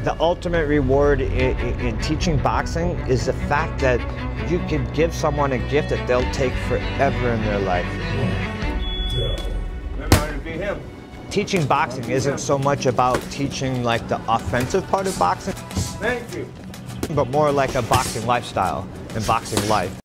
The ultimate reward in teaching boxing is the fact that you can give someone a gift that they'll take forever in their life. Remember how to beat him. Teaching boxing isn't so much about teaching like the offensive part of boxing. Thank you. But more like a boxing lifestyle and boxing life.